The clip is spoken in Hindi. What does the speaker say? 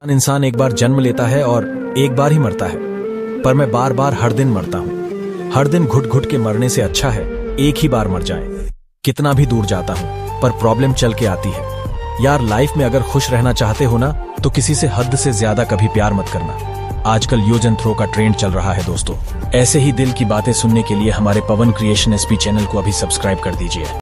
इंसान एक बार जन्म लेता है और एक बार ही मरता है, पर मैं बार बार हर दिन मरता हूँ। हर दिन घुट घुट के मरने से अच्छा है एक ही बार मर जाए। कितना भी दूर जाता हूँ पर प्रॉब्लम चल के आती है। यार लाइफ में अगर खुश रहना चाहते हो ना तो किसी से हद से ज्यादा कभी प्यार मत करना। आजकल यूज एंड थ्रो का ट्रेंड चल रहा है दोस्तों। ऐसे ही दिल की बातें सुनने के लिए हमारे पवन क्रिएशन एसपी चैनल को अभी सब्सक्राइब कर दीजिए।